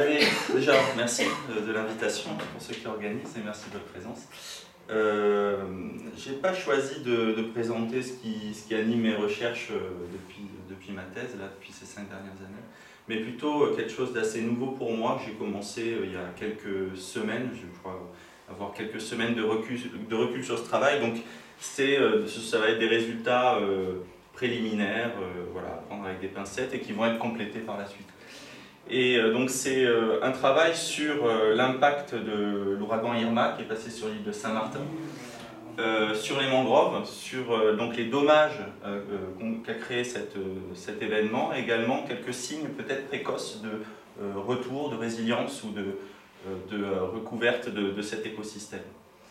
Déjà, merci de l'invitation pour ceux qui organisent et merci de votre présence. J'ai pas choisi de présenter ce qui anime mes recherches depuis ma thèse, là, depuis ces 5 dernières années, mais plutôt quelque chose d'assez nouveau pour moi que j'ai commencé il y a quelques semaines, je crois avoir quelques semaines de recul sur ce travail. Donc ça va être des résultats préliminaires, voilà, à prendre avec des pincettes et qui vont être complétés par la suite. Et donc c'est un travail sur l'impact de l'ouragan Irma qui est passé sur l'île de Saint-Martin, sur les mangroves, sur donc les dommages qu'a créé cet événement, et également quelques signes peut-être précoces de retour, de résilience ou de recouverte de cet écosystème.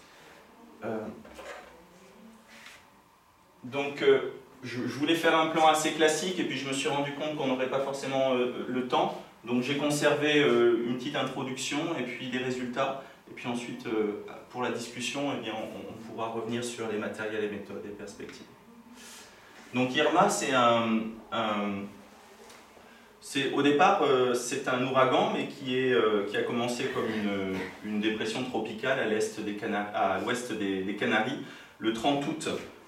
Donc je voulais faire un plan assez classique et puis je me suis rendu compte qu'on n'aurait pas forcément le temps. Donc j'ai conservé une petite introduction et puis des résultats. Et puis ensuite, pour la discussion, eh bien, on pourra revenir sur les matériels, les méthodes et perspectives. Donc Irma, au départ, c'est un ouragan, mais qui a commencé comme une dépression tropicale à l'ouest des Canaries, le 30 août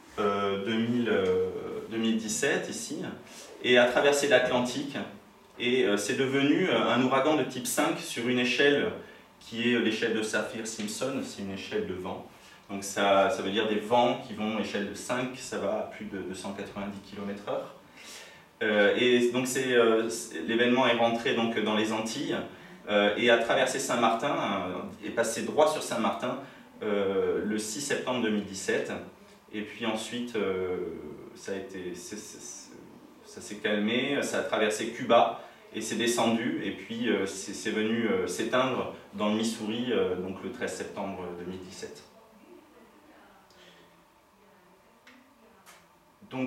2017, ici, et a traversé l'Atlantique. Et c'est devenu un ouragan de type 5 sur une échelle qui est l'échelle de Saffir-Simpson, c'est une échelle de vent. Donc ça veut dire des vents qui vont, échelle de 5, ça va à plus de 290 km/h. Et donc l'événement est rentré donc dans les Antilles et a traversé Saint-Martin, est passé droit sur Saint-Martin le 6 septembre 2017. Et puis ensuite, ça s'est calmé, ça a traversé Cuba et c'est descendu, et puis c'est venu s'éteindre dans le Missouri donc le 13 septembre 2017. Donc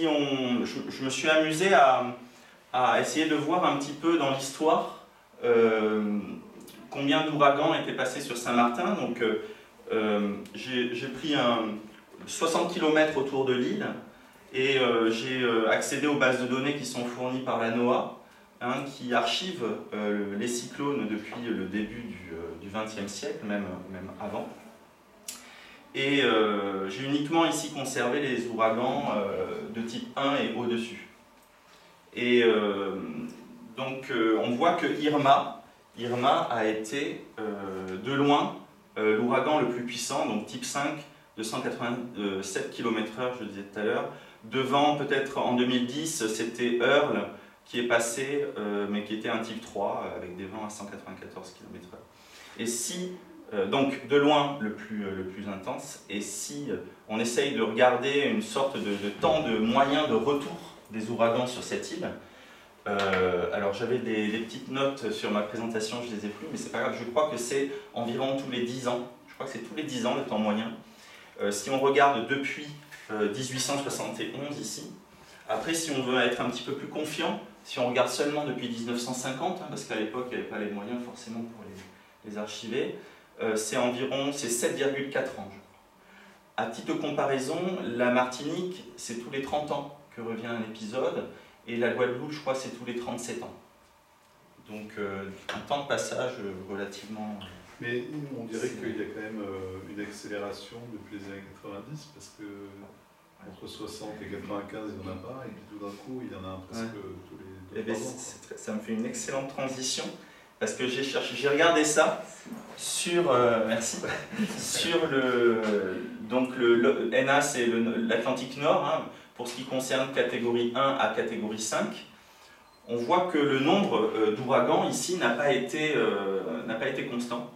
je me suis amusé à essayer de voir un petit peu dans l'histoire combien d'ouragans étaient passés sur Saint-Martin. Donc j'ai pris 60 km autour de l'île et j'ai accédé aux bases de données qui sont fournies par la NOAA, qui archive les cyclones depuis le début du XXe siècle, même avant. Et j'ai uniquement ici conservé les ouragans de type 1 et au-dessus. Et donc on voit que Irma a été de loin l'ouragan le plus puissant, donc type 5, 287 km/h, je le disais tout à l'heure. Devant, peut-être en 2010, c'était Earl qui est passé, mais qui était un type 3, avec des vents à 194 km/h. Et si, donc de loin le plus intense, et si on essaye de regarder une sorte de temps de moyen de retour des ouragans sur cette île, alors j'avais des petites notes sur ma présentation, je ne les ai plus, mais c'est pas grave, je crois que c'est environ tous les 10 ans, je crois que c'est tous les 10 ans le temps moyen. Si on regarde depuis 1871 ici, après si on veut être un petit peu plus confiant, si on regarde seulement depuis 1950, parce qu'à l'époque il n'y avait pas les moyens forcément pour les archiver, c'est 7,4 ans, je crois. À titre de comparaison, la Martinique, c'est tous les 30 ans que revient un épisode, et la Guadeloupe, je crois, c'est tous les 37 ans. Donc un temps de passage relativement... Mais on dirait qu'il y a quand même une accélération depuis les années 90, parce que entre 60 et 95, il n'y en a pas, et puis tout d'un coup, il y en a presque tous les 2 ans. Ça me fait une excellente transition, parce que j'ai regardé ça sur, sur donc le NA, c'est l'Atlantique Nord, pour ce qui concerne catégorie 1 à catégorie 5. On voit que le nombre d'ouragans ici n'a pas été constant.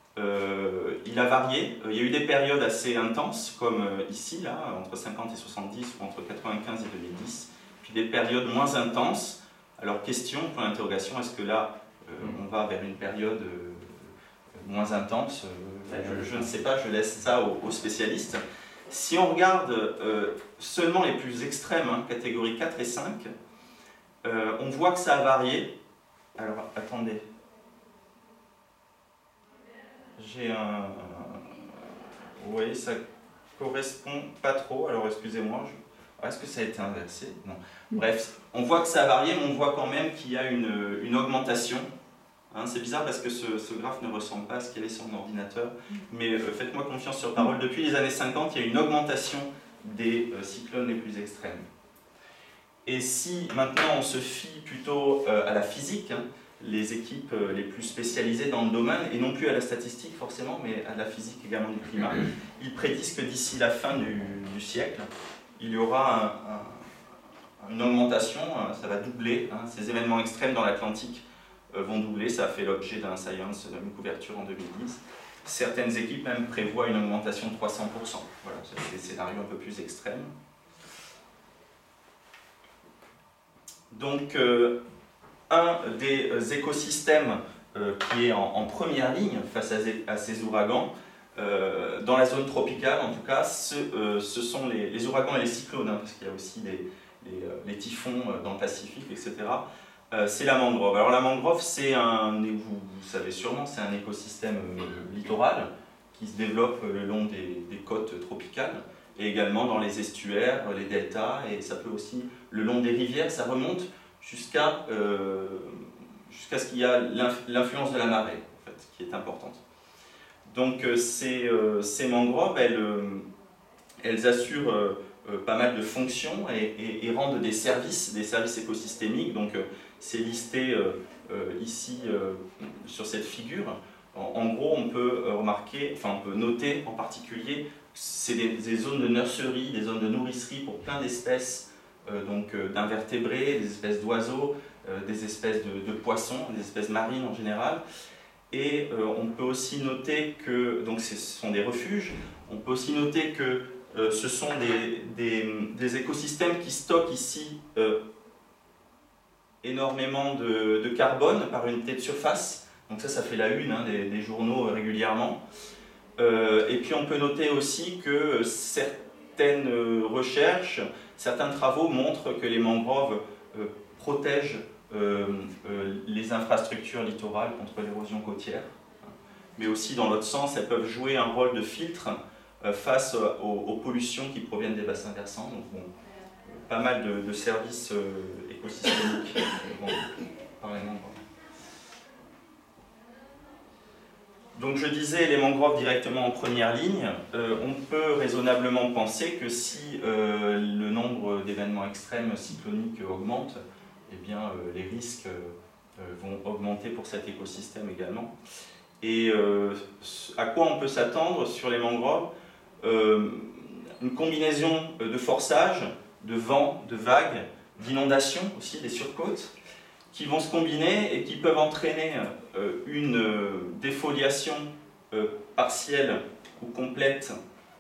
Il a varié, il y a eu des périodes assez intenses, comme ici, là, entre 50 et 70, ou entre 95 et 2010, puis des périodes moins intenses. Alors question, point d'interrogation, est-ce que là, on va vers une période moins intense? Je ne sais pas, je laisse ça aux spécialistes. Si on regarde seulement les plus extrêmes, catégories 4 et 5, on voit que ça a varié. Alors, attendez. J'ai vous voyez, ça correspond pas trop, alors excusez-moi, est-ce que ça a été inversé? Non. Bref, on voit que ça a varié, mais on voit quand même qu'il y a une augmentation Hein, c'est bizarre parce que ce graphe ne ressemble pas à ce qu'il y avait sur mon ordinateur, mais faites-moi confiance sur parole, depuis les années 50, il y a une augmentation des cyclones les plus extrêmes. Et si maintenant on se fie plutôt à la physique, hein, les équipes les plus spécialisées dans le domaine, et non plus à la statistique forcément, mais à la physique également du climat, ils prédisent que d'ici la fin du siècle, il y aura une augmentation, ça va doubler, hein, ces événements extrêmes dans l'Atlantique vont doubler, ça a fait l'objet d'un Science, d'une couverture en 2010. Certaines équipes même prévoient une augmentation de 300%. Voilà, c'est des scénarios un peu plus extrêmes. Donc, un des écosystèmes qui est en première ligne face à ces ouragans, dans la zone tropicale en tout cas, ce sont les ouragans et les cyclones, hein, parce qu'il y a aussi les typhons dans le Pacifique, etc. C'est la mangrove. Alors la mangrove, c'est vous savez sûrement, c'est un écosystème littoral qui se développe le long des côtes tropicales et également dans les estuaires, les deltas, et ça peut aussi le long des rivières, ça remonte jusqu'à ce qu'il y a l'influence de la marée, en fait, qui est importante. Donc ces mangroves, elles assurent pas mal de fonctions et rendent des services écosystémiques. Donc c'est listé ici sur cette figure. En gros, on peut remarquer, enfin on peut noter en particulier, c'est des zones de nurserie, des zones de nourricerie pour plein d'espèces d'invertébrés, des espèces d'oiseaux, des espèces de poissons, des espèces marines en général. Et on peut aussi noter que, donc ce sont des refuges, on peut aussi noter que ce sont des écosystèmes qui stockent ici énormément de carbone par unité de surface. Donc ça fait la une, hein, des journaux régulièrement. Et puis on peut noter aussi que certaines recherches, certains travaux montrent que les mangroves protègent les infrastructures littorales contre l'érosion côtière. Mais aussi dans l'autre sens, elles peuvent jouer un rôle de filtre face aux pollutions qui proviennent des bassins versants. Donc bon, pas mal de services écosystémiques par les mangroves. Donc je disais les mangroves directement en première ligne, on peut raisonnablement penser que si le nombre d'événements extrêmes cycloniques augmente, eh bien les risques vont augmenter pour cet écosystème également. Et à quoi on peut s'attendre sur les mangroves? Une combinaison de forçage, de vent, de vagues, d'inondations aussi, des surcôtes, qui vont se combiner et qui peuvent entraîner une défoliation partielle ou complète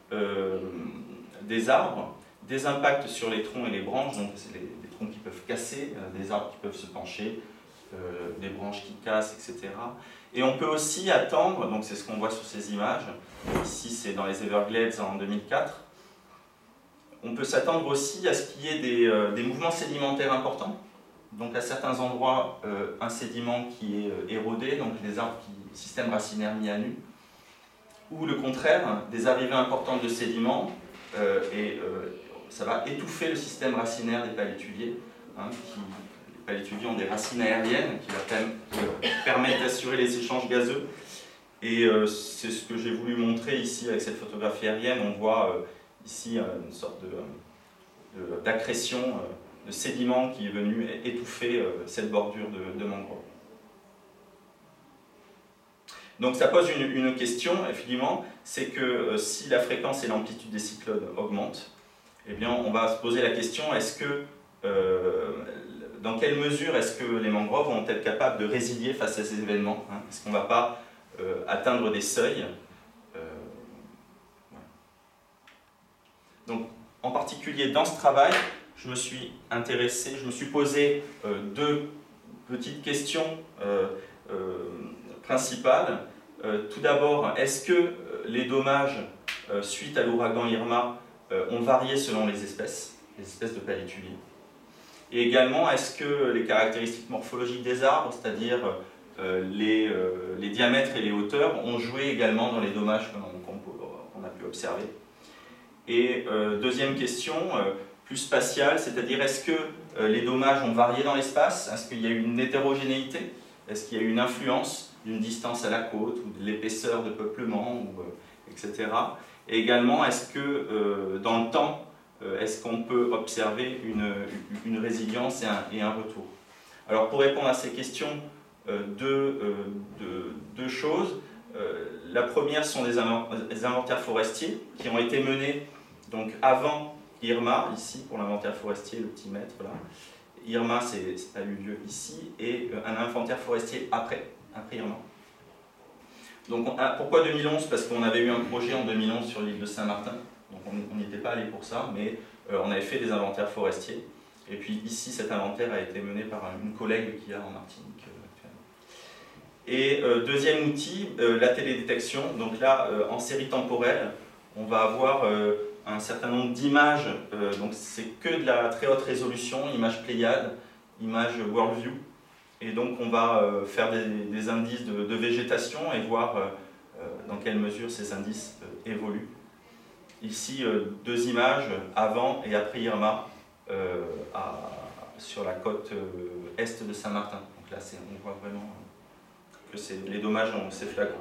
des arbres, des impacts sur les troncs et les branches, donc c'est les troncs qui peuvent casser, des arbres qui peuvent se pencher, des branches qui cassent, etc. Et on peut aussi attendre, donc c'est ce qu'on voit sur ces images, ici c'est dans les Everglades en 2004, on peut s'attendre aussi à ce qu'il y ait des mouvements sédimentaires importants. Donc à certains endroits, un sédiment qui est érodé, donc des arbres système racinaire mis à nu, ou le contraire, des arrivées importantes de sédiments, ça va étouffer le système racinaire des palétuviers. Hein, les palétuviers ont des racines aériennes qui permettent d'assurer les échanges gazeux. Et c'est ce que j'ai voulu montrer ici avec cette photographie aérienne. On voit ici une sorte d'accrétion de sédiment qui est venu étouffer cette bordure de mangrove. Donc ça pose une question, effectivement, c'est que si la fréquence et l'amplitude des cyclones augmentent, eh bien on va se poser la question, dans quelle mesure est-ce que les mangroves vont être capables de résilier face à ces événements, hein? Est-ce qu'on ne va pas atteindre des seuils voilà. Donc en particulier dans ce travail, je me suis posé deux petites questions principales. Tout d'abord, est-ce que les dommages suite à l'ouragan Irma ont varié selon les espèces de palétuviers? Et également, est-ce que les caractéristiques morphologiques des arbres, c'est-à-dire les diamètres et les hauteurs, ont joué également dans les dommages qu'on a pu observer? Et deuxième question, plus spatiale, c'est-à-dire est-ce que les dommages ont varié dans l'espace? Est-ce qu'il y a eu une hétérogénéité? Est-ce qu'il y a eu une influence d'une distance à la côte ou de l'épaisseur de peuplement, etc. Et également, est-ce que dans le temps, est-ce qu'on peut observer une résilience et un retour? Alors pour répondre à ces questions, deux choses. La première sont des inventaires forestiers qui ont été menés donc, avant Irma, ici pour l'inventaire forestier, le petit mètre là. Irma, ça a eu lieu ici, et un inventaire forestier après Irma. Donc pourquoi 2011? Parce qu'on avait eu un projet en 2011 sur l'île de Saint-Martin, donc on n'y était pas allé pour ça, mais on avait fait des inventaires forestiers. Et puis ici, cet inventaire a été mené par une collègue qui a en Martinique actuellement. Et deuxième outil, la télédétection. Donc là, en série temporelle, on va avoir un certain nombre d'images. Donc c'est que de la très haute résolution, images Pléiades, images Worldview. Et donc on va faire des indices de végétation et voir dans quelle mesure ces indices évoluent. Ici, deux images avant et après Irma sur la côte est de Saint-Martin. Donc là, on voit vraiment que les dommages c'est flagrant.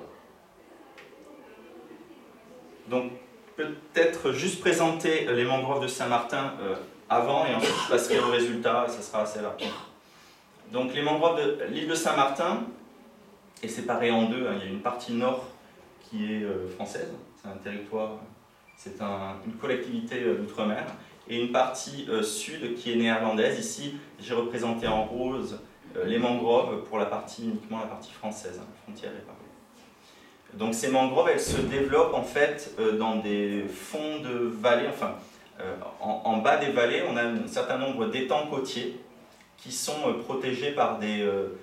Donc peut-être juste présenter les mangroves de Saint-Martin avant et ensuite je passerai au résultat et ça sera assez rapide. Donc les mangroves de l'île de Saint-Martin est séparée en deux. Il y a une partie nord qui est française, c'est un territoire, c'est une collectivité d'outre-mer, et une partie sud qui est néerlandaise. Ici, j'ai représenté en rose les mangroves pour uniquement la partie française, la frontière est parée. Donc ces mangroves, elles se développent en fait dans des fonds de vallées, enfin en bas des vallées, on a un certain nombre d'étangs côtiers qui sont protégés par des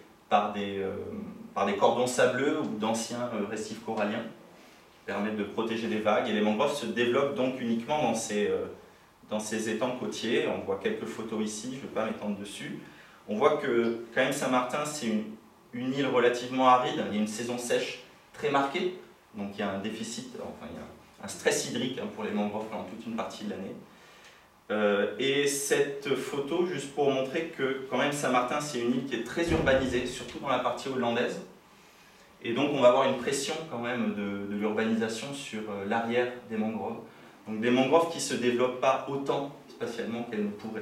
cordons sableux ou d'anciens récifs coralliens qui permettent de protéger des vagues. Et les mangroves se développent donc uniquement dans ces étangs côtiers. On voit quelques photos ici, je ne vais pas m'étendre dessus. On voit que quand même Saint-Martin, c'est une île relativement aride, il y a une saison sèche très marquée, donc il y a un déficit, enfin il y a un stress hydrique pour les mangroves pendant toute une partie de l'année. Et cette photo, juste pour montrer que quand même Saint-Martin, c'est une île qui est très urbanisée, surtout dans la partie hollandaise. Et donc on va avoir une pression quand même de l'urbanisation sur l'arrière des mangroves. Donc des mangroves qui ne se développent pas autant spatialement qu'elles ne pourraient.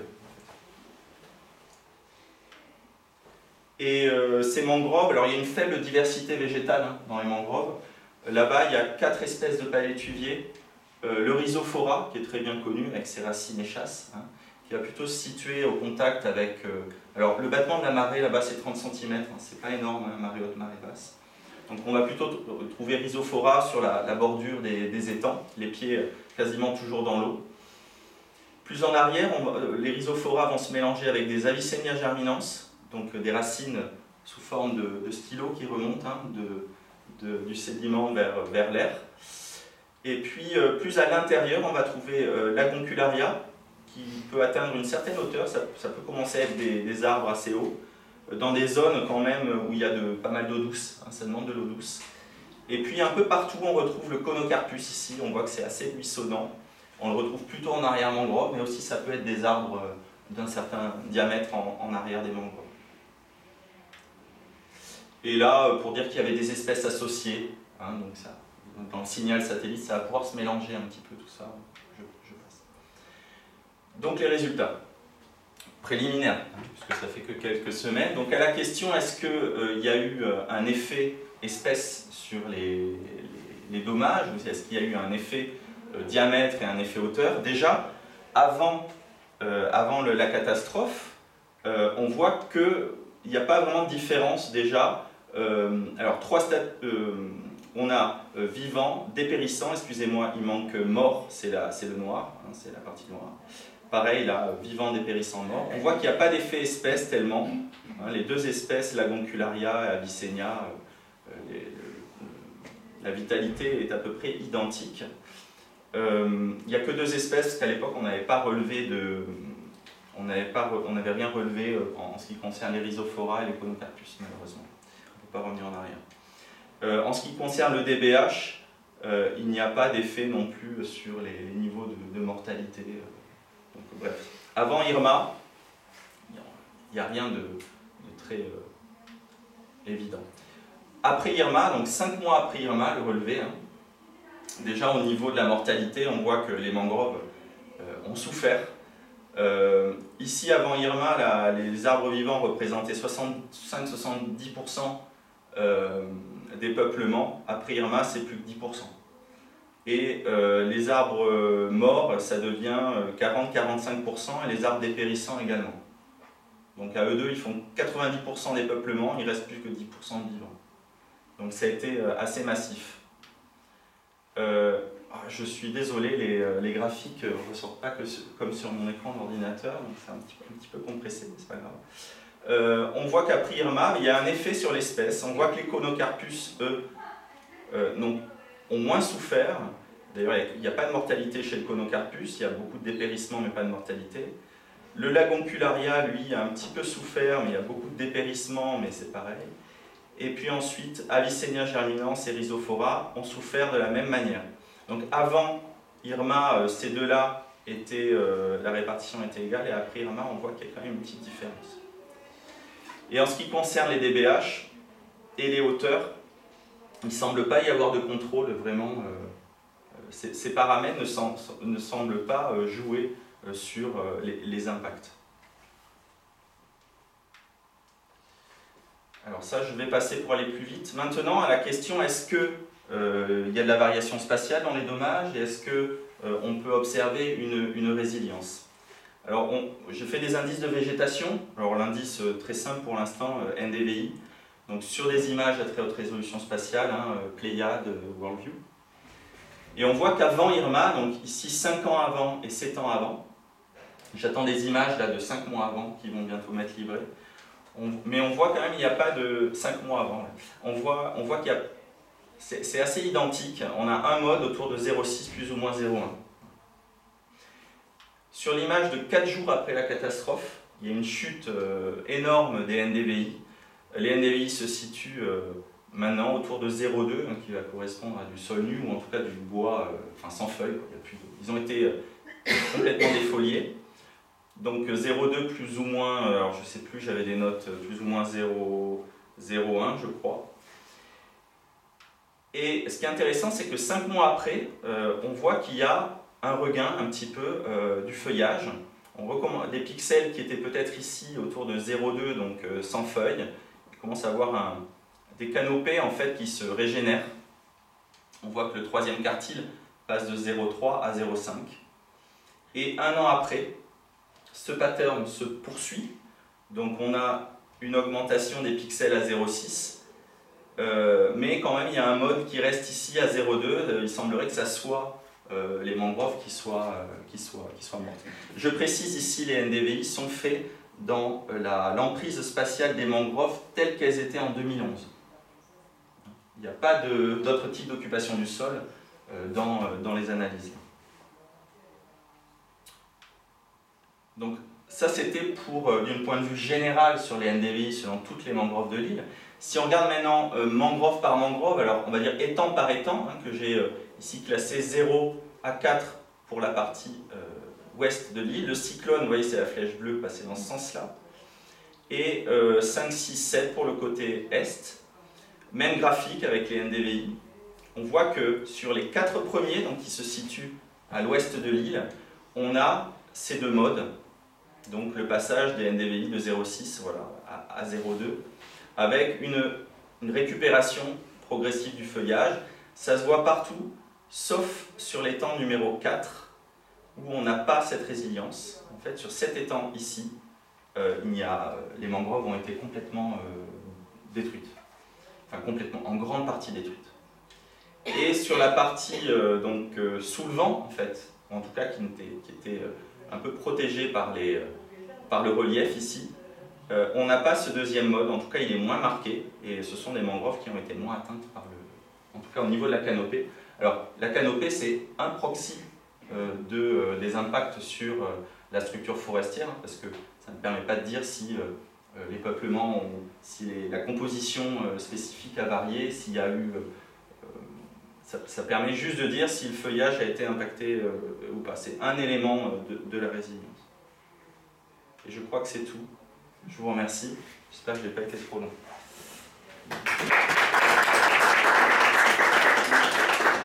Et ces mangroves, alors il y a une faible diversité végétale dans les mangroves. Là-bas, il y a 4 espèces de palétuviers. Le Rhizophora, qui est très bien connu avec ses racines échasses, qui va plutôt se situer au contact avec... alors le battement de la marée là-bas c'est 30 cm, c'est pas énorme, marée haute, marée basse. Donc on va plutôt trouver Rhizophora sur la bordure des étangs, les pieds quasiment toujours dans l'eau. Plus en arrière, les Rhizophora vont se mélanger avec des Avicennia germinans, donc des racines sous forme de stylos qui remontent du sédiment vers l'air. Et puis plus à l'intérieur, on va trouver l'Agoncularia, qui peut atteindre une certaine hauteur, ça peut commencer à être des arbres assez hauts, dans des zones quand même où il y a pas mal d'eau douce, ça demande de l'eau douce. Et puis un peu partout on retrouve le Conocarpus ici, on voit que c'est assez buissonnant. On le retrouve plutôt en arrière mangrove, mais aussi ça peut être des arbres d'un certain diamètre en arrière des mangroves. Et là, pour dire qu'il y avait des espèces associées, donc dans le signal satellite, ça va pouvoir se mélanger un petit peu tout ça. Je passe. Donc les résultats préliminaires, puisque ça fait que quelques semaines. Donc à la question, est-ce qu'il y a eu un effet espèce sur les dommages, ou est-ce qu'il y a eu un effet diamètre et un effet hauteur? Déjà, avant la catastrophe, on voit qu'il n'y a pas vraiment de différence déjà. Alors, on a vivant, dépérissant, excusez-moi, il manque mort, c'est le noir, c'est la partie noire. Pareil, là, vivant, dépérissant, mort. On voit qu'il n'y a pas d'effet espèce tellement. Les deux espèces, l'Agoncularia et Avicennia, la vitalité est à peu près identique. Il n'y a que 2 espèces, parce qu'à l'époque, on n'avait pas relevé on n'avait rien relevé en ce qui concerne les Rhizophora et les Conocarpus, malheureusement. On ne peut pas revenir en arrière. En ce qui concerne le DBH, il n'y a pas d'effet non plus sur les niveaux de mortalité. Donc, bref, avant Irma, il n'y a rien de très évident. Après Irma, donc 5 mois après Irma, le relevé, hein, déjà au niveau de la mortalité, on voit que les mangroves ont souffert. Ici, avant Irma, les arbres vivants représentaient 65-70% des peuplements. Après Irma, c'est plus que 10%. Et les arbres morts, ça devient 40-45%, et les arbres dépérissants également. Donc à eux deux, ils font 90% des peuplements, il ne reste plus que 10% de vivants. Donc ça a été assez massif. Je suis désolé, les graphiques ne ressortent pas comme sur mon écran d'ordinateur, donc c'est un petit peu compressé, mais c'est pas grave. On voit qu'après Irma, il y a un effet sur l'espèce. On voit que les Conocarpus, eux, ont moins souffert. D'ailleurs, il n'y a pas de mortalité chez le Conocarpus, il y a beaucoup de dépérissement, mais pas de mortalité. Le Lagoncularia, lui, a un petit peu souffert, mais il y a beaucoup de dépérissement, mais c'est pareil. Et puis ensuite, Avicennia germinans et Rhizophora ont souffert de la même manière. Donc avant Irma, ces deux-là, la répartition était égale, et après Irma, on voit qu'il y a quand même une petite différence. Et en ce qui concerne les DBH et les hauteurs, il ne semble pas y avoir de contrôle vraiment. Ces paramètres ne semblent pas jouer sur les impacts. Alors ça, je vais passer pour aller plus vite. Maintenant, à la question, est-ce qu'il y a de la variation spatiale dans les dommages et est-ce qu'on peut observer une résilience? Alors, j'ai fait des indices de végétation. Alors l'indice très simple pour l'instant, NDVI. Donc sur des images à très haute résolution spatiale, Pléiade, Worldview. Et on voit qu'avant Irma, donc ici 5 ans avant et 7 ans avant, j'attends des images là, de 5 mois avant qui vont bientôt m'être livrées, mais on voit quand même qu'il n'y a pas de 5 mois avant. Là. On voit qu'il y a... C'est assez identique, on a un mode autour de 0,6 plus ou moins 0,1. Sur l'image de 4 jours après la catastrophe, il y a une chute énorme des NDVI. Les NDVI se situent maintenant autour de 0,2, qui va correspondre à du sol nu, ou en tout cas du bois sans feuilles. Ils ont été complètement défoliés. Donc 0,2 plus ou moins, alors je ne sais plus, j'avais des notes plus ou moins 0,1 je crois. Et ce qui est intéressant, c'est que 5 mois après, on voit qu'il y a un regain un petit peu du feuillage. Des pixels qui étaient peut-être ici autour de 0,2, donc sans feuilles, on commence à avoir des canopées en fait, qui se régénèrent. On voit que le troisième quartile passe de 0,3 à 0,5. Et un an après, ce pattern se poursuit. Donc on a une augmentation des pixels à 0,6. Mais quand même, il y a un mode qui reste ici à 0,2. Il semblerait que ça soit les mangroves qui soient mortes. Je précise ici, les NDVI sont faits dans l'emprise spatiale des mangroves telles qu'elles étaient en 2011. Il n'y a pas d'autre type d'occupation du sol dans les analyses. Donc ça c'était d'un point de vue général sur les NDVI selon toutes les mangroves de l'île. Si on regarde maintenant mangrove par mangrove, alors on va dire étang par étang, que j'ai ici classé 0 à 4 pour la partie ouest de l'île. Le cyclone, vous voyez c'est la flèche bleue passée dans ce sens-là. Et 5, 6, 7 pour le côté est. Même graphique avec les NDVI. On voit que sur les 4 premiers, donc qui se situent à l'ouest de l'île, on a ces deux modes. Donc le passage des NDVI de 0,6 voilà, à 0,2, avec une récupération progressive du feuillage. Ça se voit partout, sauf sur l'étang numéro 4, où on n'a pas cette résilience. En fait, sur cet étang ici, les mangroves ont été complètement détruites. Enfin, complètement, en grande partie détruites. Et sur la partie sous le vent, en fait, en tout cas qui était un peu protégée par le relief ici, on n'a pas ce deuxième mode, en tout cas il est moins marqué, et ce sont des mangroves qui ont été moins atteintes en tout cas au niveau de la canopée. Alors la canopée c'est un proxy des impacts sur la structure forestière, parce que ça ne permet pas de dire si les peuplements, si la composition spécifique a varié, s'il y a eu... ça permet juste de dire si le feuillage a été impacté ou pas. C'est un élément de la résilience. Et je crois que c'est tout. Je vous remercie. J'espère que je n'ai pas été trop long. Merci.